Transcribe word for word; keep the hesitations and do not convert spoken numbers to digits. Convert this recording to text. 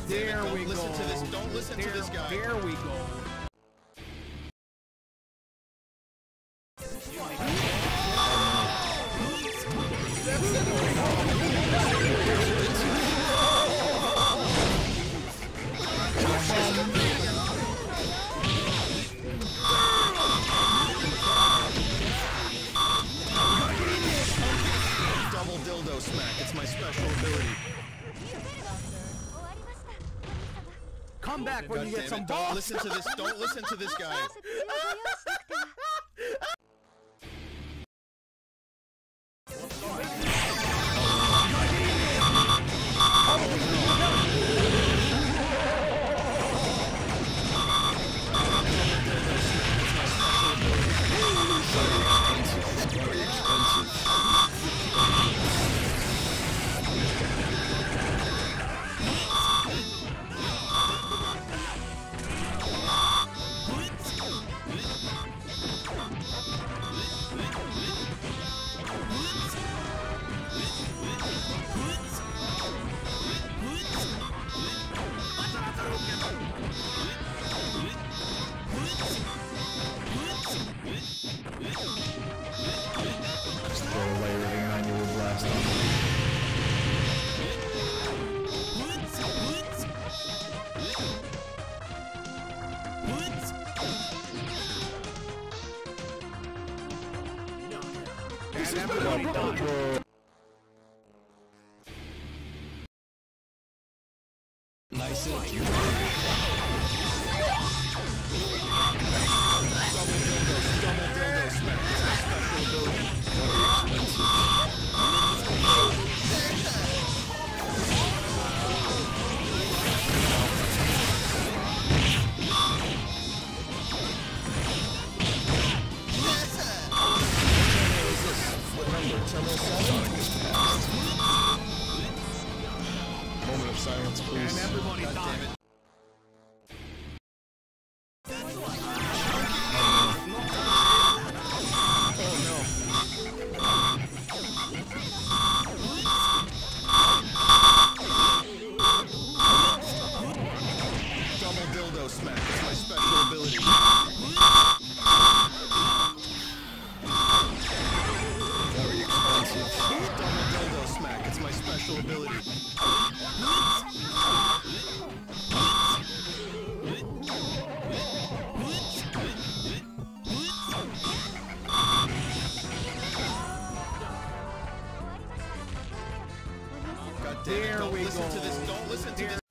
There Don't we listen go. to this. Don't listen there, to this guy. There we go. Double dildo smack. It's my special ability. Come back when God you get damn some it. balls. Don't listen to this. Don't listen to this guy. Just throw a layer of manual blast on. And everybody died. Nice and Double dildo smack. It's my special ability. Moment of silence, please. And everybody God died. damn it. Double dildo smack. It's my special ability. Very expensive. Double dildo smack. It's my special ability. God damn it. There Don't we listen go. to this. Don't listen to There- this.